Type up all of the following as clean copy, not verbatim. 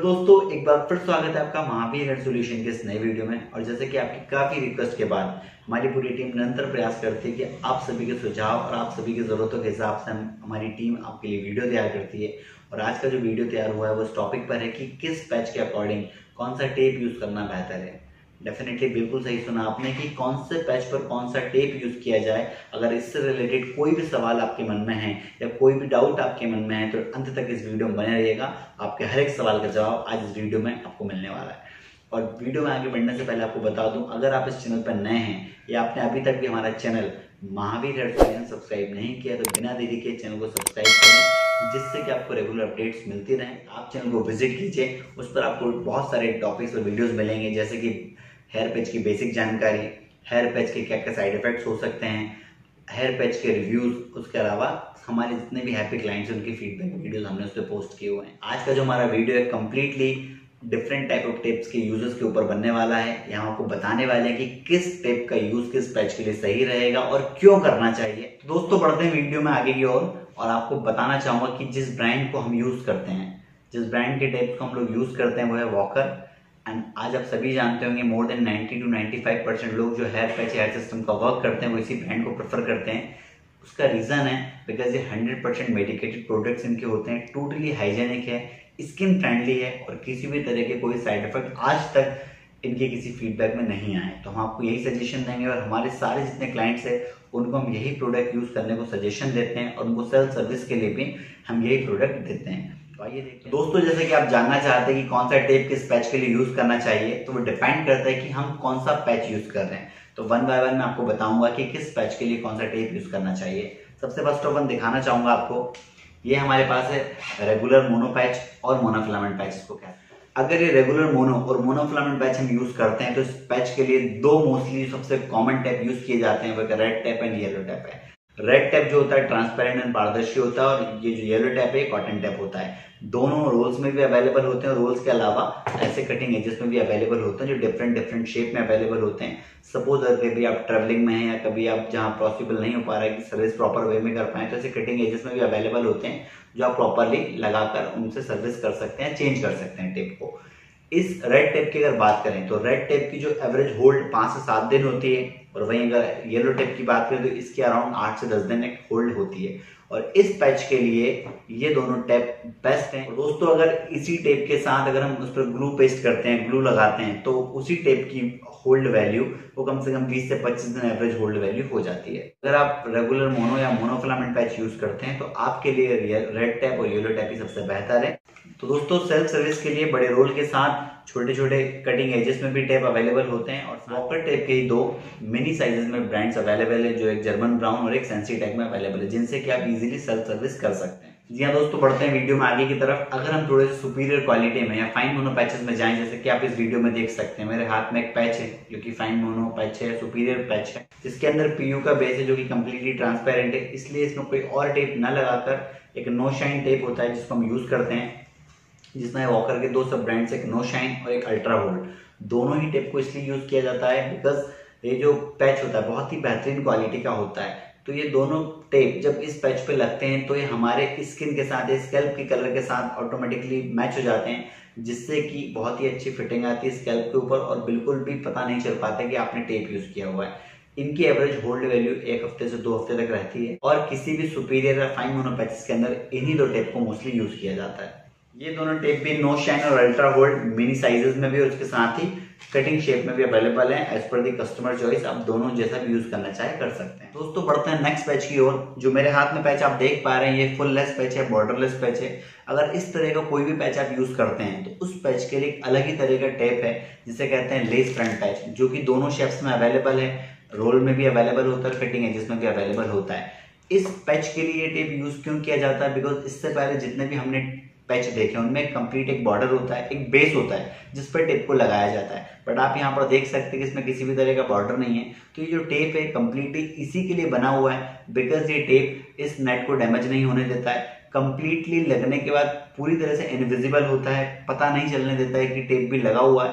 दोस्तों एक बार फिर स्वागत है आपका महावीर हेयर सॉल्यूशन के इस नए वीडियो में। और जैसे कि आपकी काफ़ी रिक्वेस्ट के बाद हमारी पूरी टीम निरंतर प्रयास करती है कि आप सभी के सुझाव और आप सभी की ज़रूरतों के हिसाब से हमारी टीम आपके लिए वीडियो तैयार करती है। और आज का जो वीडियो तैयार हुआ है वो इस टॉपिक पर है कि किस पैच के अकॉर्डिंग कौन सा टेप यूज़ करना बेहतर है। डेफिनेटली बिल्कुल सही सुना आपने कि कौन से पैच पर कौन सा टेप यूज किया जाए। अगर इससे रिलेटेड कोई भी सवाल आपके मन में है या कोई भी डाउट आपके मन में है तो अंत तक इस वीडियो में बने रहिएगा। आपके हर एक सवाल का जवाब आज इस वीडियो में आपको मिलने वाला है। और वीडियो में आगे बढ़ने से पहले आपको बता दूं, अगर आप इस चैनल पर नए हैं या आपने अभी तक भी हमारा channel Mahavir hair solution subscribe नहीं किया तो बिना देरी के चैनल को सब्सक्राइब करें, जिससे कि आपको रेगुलर अपडेट्स मिलती रहें। आप चैनल को विजिट कीजिए, उस पर आपको बहुत सारे टॉपिक्स और वीडियोस मिलेंगे, जैसे कि हेयर पैच की बेसिक जानकारी, हेयर पैच के क्या क्या साइड इफेक्ट्स हो सकते हैं, हेयर पैच के रिव्यूज, उसके अलावा हमारे जितने भी हैप्पी क्लाइंट्स हैं उनकी फीडबैक वीडियोस हमने उस पर पोस्ट किए हुए हैं। आज का जो हमारा वीडियो है completely different type of tapes के यूजेस के ऊपर बनने वाला है। यहाँ आपको बताने वाले हैं कि किस टेप का यूज किस पैच के लिए सही रहेगा और क्यों करना चाहिए। दोस्तों बढ़ते हैं वीडियो में आगे की ओर और आपको बताना चाहूंगा कि जिस ब्रांड को हम यूज करते हैं, जिस ब्रांड के टेप्स को हम लोग यूज करते हैं वो है वॉकर। एंड आज आप सभी जानते होंगे मोर देन 90 to 95% लोग जो हेयर पैच हेयर सिस्टम का वर्क करते हैं वो इसी ब्रांड को प्रेफर करते हैं। उसका रीजन है बिकॉज ये 100% मेडिकेटेड प्रोडक्ट्स इनके होते हैं, टोटली हाइजेनिक है, स्किन फ्रेंडली है और किसी भी तरह के कोई साइड इफेक्ट आज तक इनके किसी फीडबैक में नहीं आए। तो हम आपको यही सजेशन देंगे और हमारे सारे जितने क्लाइंट्स हैं उनको हम यही प्रोडक्ट यूज करने को सजेशन देते हैं और उनको सेल्फ सर्विस के लिए भी हम यही प्रोडक्ट देते हैं। तो आइए देखते हैं दोस्तों, जैसे कि आप जानना चाहते हैं कि कौन सा टेप किस पैच के लिए यूज करना चाहिए, तो वो डिपेंड करता है कि हम कौन सा पैच यूज कर रहे हैं। तो वन बाय वन मैं आपको बताऊंगा कि किस पैच के लिए कौन सा टेप यूज करना चाहिए। सबसे फर्स्ट ऑफ ऑल दिखाना चाहूंगा आपको, ये हमारे पास है रेगुलर मोनो पैच और मोनोफिलामेंट पैच इसको कहते हैं। अगर ये रेगुलर मोनो और मोनोफिलामेंट पैच हम यूज करते हैं तो इस पैच के लिए दो मोस्टली सबसे कॉमन टेप यूज किए जाते हैं, वो red tape and yellow tape है। रेड टेप जो होता है ट्रांसपेरेंट एंड पारदर्शी होता है और ये जो येलो टेप है कॉटन टेप होता है। दोनों रोल्स में भी अवेलेबल होते हैं, रोल्स के अलावा ऐसे कटिंग एजेस में भी अवेलेबल होते हैं जो डिफरेंट डिफरेंट शेप में अवेलेबल होते हैं। सपोज अगर कभी आप ट्रेवलिंग में हैं या कभी आप जहां पॉसिबल नहीं हो पा रहा है कि सर्विस प्रॉपर वे में कर पाए तो ऐसे कटिंग एजेस में भी अवेलेबल होते हैं जो आप प्रॉपरली लगाकर उनसे सर्विस कर सकते हैं, चेंज कर सकते हैं टेप को। इस रेड टेप की अगर बात करें तो रेड टेप की जो एवरेज होल्ड 5 से 7 दिन होती है और वहीं अगर येलो टेप की बात करें तो इसकी अराउंड 8 से 10 दिन एक होल्ड होती है। और इस पैच के लिए ये दोनों टेप बेस्ट हैं। दोस्तों अगर इसी टेप के साथ अगर हम उस पर ग्लू पेस्ट करते हैं, ग्लू लगाते हैं, तो उसी टेप की होल्ड वैल्यू वो कम से कम 20 से 25 दिन एवरेज होल्ड वैल्यू हो जाती है। अगर आप रेगुलर मोनो या मोनोफिलामेंट पैच यूज करते हैं तो आपके लिए रेड टेप और येलो टेप ही सबसे बेहतर है। तो दोस्तों सेल्फ सर्विस के लिए बड़े रोल के साथ छोटे छोटे कटिंग एजेस में भी टेप अवेलेबल होते हैं। और वॉकर टेप के ही दो मिनी साइजेस में ब्रांड्स अवेलेबल है, जो एक जर्मन ब्राउन और एक सेंसी टेक में अवेलेबल है, जिनसे कि आप इजीली सेल्फ सर्विस कर सकते हैं। जी हाँ दोस्तों, बढ़ते हैं वीडियो में आगे की तरफ। अगर हम थोड़े से सुपीरियर क्वालिटी में या फाइन मोनो पैचेस में जाएं, जैसे कि आप इस वीडियो में देख सकते हैं मेरे हाथ में एक पैच है जो कि फाइन मोनो पैच है, सुपीरियर पैच है, जिसके अंदर पीयू का बेस है जो कि कम्प्लीटली ट्रांसपेरेंट है। इसलिए इसमें कोई और टेप न लगाकर एक नो शाइन टेप होता है जिसको हम यूज करते हैं, जिसमें वॉकर के दो सब ब्रांड्स, एक नो शाइन और एक अल्ट्रा होल्ड। दोनों ही टेप को इसलिए यूज किया जाता है बिकॉज ये जो पैच होता है बहुत ही बेहतरीन क्वालिटी का होता है। तो ये दोनों टेप जब इस पैच पे लगते हैं तो ये हमारे स्किन के साथ, स्कैल्प के कलर के साथ ऑटोमेटिकली मैच हो जाते हैं, जिससे कि बहुत ही अच्छी फिटिंग आती है स्कैल्प के ऊपर और बिल्कुल भी पता नहीं चल पाता कि आपने टेप यूज किया हुआ है। इनकी एवरेज होल्ड वैल्यू 1 हफ्ते से 2 हफ्ते तक रहती है और किसी भी सुपीरियर या फाइन मोनो पैचेस के अंदर इन्हीं दो टेप को मोस्टली यूज किया जाता है। ये दोनों टेप भी नो शाइन और अल्ट्रा होल्ड मिनी साइजेस में भी और उसके साथ ही कटिंग शेप में भी अवेलेबल है। As per the customer choice आप दोनों जैसा भी यूज करना चाहे कर सकते हैं। दोस्तों बढ़ते हैं नेक्स्ट पैच की ओर। जो मेरे हाथ में पैच आप देख पा रहे हैं ये फुल लेस पैच है, बॉर्डरलेस पैच है। अगर इस तरह का कोई भी पैच आप यूज करते हैं तो उस पैच के लिए एक अलग ही तरह का टेप है जिसे कहते हैं लेस फ्रंट पैच, जो कि दोनों शेप्स में अवेलेबल है, रोल में भी अवेलेबल होता है, कटिंग एजेस में भी अवेलेबल होता है। इस पैच के लिए ये टेप यूज क्यों किया जाता है, बिकॉज इससे पहले जितने भी हमने पैच देखे उनमें कंप्लीट एक बॉर्डर होता है, एक बेस होता है जिस पर टेप को लगाया जाता है। बट आप यहाँ पर देख सकते हैं कि इसमें किसी भी तरह का बॉर्डर नहीं है। तो ये जो टेप है कंप्लीटली इसी के लिए बना हुआ है बिकॉज ये टेप इस नेट को डैमेज नहीं होने देता है। कंप्लीटली लगने के बाद पूरी तरह से इनविजिबल होता है, पता नहीं चलने देता है कि टेप भी लगा हुआ है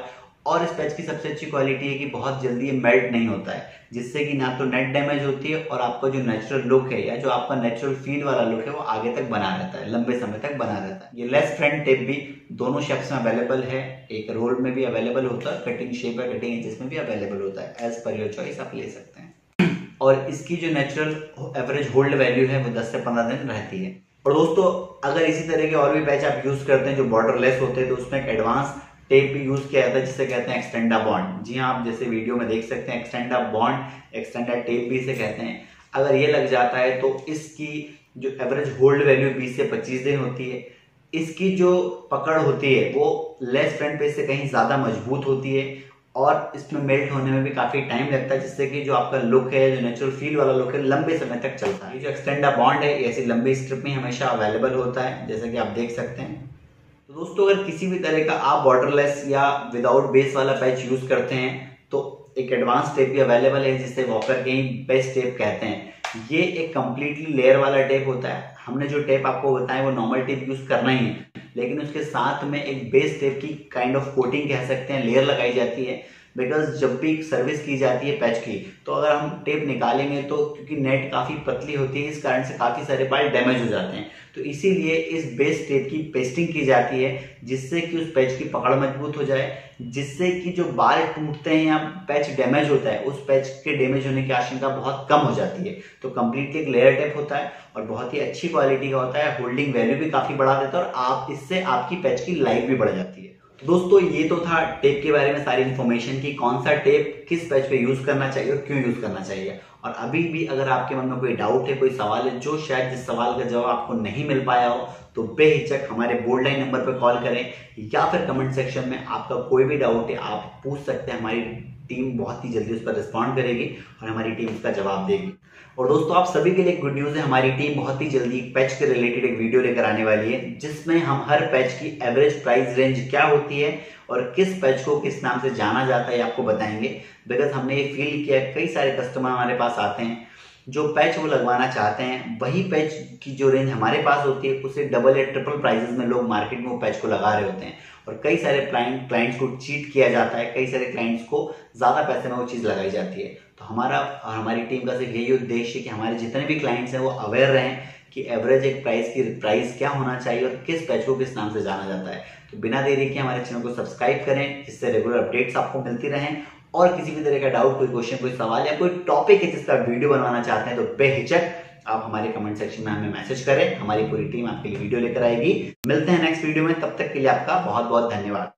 और इस पैच की सबसे अच्छी क्वालिटी है कि बहुत जल्दी ये मेल्ट नहीं होता है, जिससे कि ना तो नेट डैमेज होती है और आपका जो नेचुरल लुक है या जो आपका नेचुरल फील वाला लुक है वो आगे तक बना रहता है, लंबे समय तक बना रहता है। ये लेस फ्रेंड टेप भी दोनों शेप्स में अवेलेबल है, एक रोल में भी अवेलेबल होता है, कटिंग शेप या कटिंग इंचेस में भी अवेलेबल होता है। एज पर योर चॉइस आप ले सकते हैं। और इसकी जो नेचुरल एवरेज होल्ड वैल्यू है वो 10 से 15 दिन रहती है। और दोस्तों अगर इसी तरह के और भी पैच आप यूज करते हैं जो बॉर्डरलेस होते हैं तो उसमें एक एडवांस टेप भी यूज किया जाता है जिसे कहते हैं एक्सटेंडा बॉन्ड। जी हाँ, आप जैसे वीडियो में देख सकते हैं एक्सटेंडा बॉन्ड, एक्सटेंडा टेप भी इसे कहते हैं। अगर ये लग जाता है तो इसकी जो एवरेज होल्ड वैल्यू 20 से 25 दिन होती है। इसकी जो पकड़ होती है वो लेस फ्रंट पेज से कहीं ज्यादा मजबूत होती है और इसमें मेल्ट होने में भी काफी टाइम लगता है, जिससे कि जो आपका लुक है, जो नेचुरल फील वाला लुक है, लंबे समय तक चलता है। ये जो एक्सटेंडा बॉन्ड है ऐसी लंबी स्ट्रिप में हमेशा अवेलेबल होता है, जैसे कि आप देख सकते हैं। तो दोस्तों अगर किसी भी तरह का आप बॉर्डरलेस या विदाउट बेस वाला पैच यूज करते हैं तो एक एडवांस टेप भी अवेलेबल है जिसे वॉकर के बेस्ट टेप कहते हैं। ये एक कंप्लीटली लेयर वाला टेप होता है। हमने जो टेप आपको बताया वो नॉर्मल टेप यूज करना ही है, लेकिन उसके साथ में एक बेस टेप की काइंड ऑफ कोटिंग कह सकते हैं, लेयर लगाई जाती है। बिकॉज जब भी सर्विस की जाती है पैच की तो अगर हम टेप निकालेंगे तो क्योंकि नेट काफी पतली होती है इस कारण से काफी सारे बाल डैमेज हो जाते हैं, तो इसीलिए इस बेस टेप की पेस्टिंग की जाती है जिससे कि उस पैच की पकड़ मजबूत हो जाए, जिससे कि जो बाल टूटते हैं या पैच डैमेज होता है उस पैच के डैमेज होने की आशंका बहुत कम हो जाती है। तो कंप्लीटली एक लेयर टेप होता है और बहुत ही अच्छी क्वालिटी का होता है, होल्डिंग वैल्यू भी काफी बढ़ा देता है और आप इससे आपकी पैच की लाइफ भी बढ़ जाती है। तो दोस्तों ये तो था टेप के बारे में सारी इन्फॉर्मेशन की, कौन सा टेप किस पैच पे यूज करना चाहिए और क्यों यूज करना चाहिए। और अभी भी अगर आपके मन में कोई डाउट है, कोई सवाल है जो शायद जिस सवाल का जवाब आपको नहीं मिल पाया हो, तो बेहिचक हमारे बोल्ड लाइन नंबर पर कॉल करें या फिर कमेंट सेक्शन में आपका कोई भी डाउट है आप पूछ सकते हैं। हमारी टीम बहुत ही जल्दी उस पर रिस्पॉन्ड करेगी और हमारी टीम उसका जवाब देगी। और दोस्तों आप सभी के लिए गुड न्यूज है, हमारी टीम बहुत ही जल्दी पैच के रिलेटेड एक वीडियो लेकर आने वाली है जिसमें हम हर पैच की एवरेज प्राइस रेंज क्या होती है और किस पैच को किस नाम से जाना जाता है आपको बताएंगे। बिकॉज हमने ये फील किया कई सारे कस्टमर हमारे पास आते हैं जो पैच वो लगवाना चाहते हैं, वही पैच की जो रेंज हमारे पास होती है उसे डबल या ट्रिपल प्राइसेस में लोग मार्केट में वो पैच को लगा रहे होते हैं और कई सारे क्लाइंट्स को चीट किया जाता है, कई सारे क्लाइंट्स को ज्यादा पैसे में वो चीज लगाई जाती है। तो हमारा और हमारी टीम का सिर्फ यही उद्देश्य है कि हमारे जितने भी क्लाइंट्स हैं वो अवेयर रहें कि एवरेज एक प्राइस क्या होना चाहिए और किस पैच को किस नाम से जाना जाता है। तो बिना देरी के हमारे चैनल को सब्सक्राइब करें जिससे रेगुलर अपडेट्स आपको मिलती रहें। और किसी भी तरह का डाउट, कोई क्वेश्चन, कोई सवाल या कोई टॉपिक है जिसका वीडियो बनवाना चाहते हैं तो बेहिचक आप हमारे कमेंट सेक्शन में हमें मैसेज करें, हमारी पूरी टीम आपके लिए वीडियो लेकर आएगी। मिलते हैं नेक्स्ट वीडियो में, तब तक के लिए आपका बहुत बहुत धन्यवाद।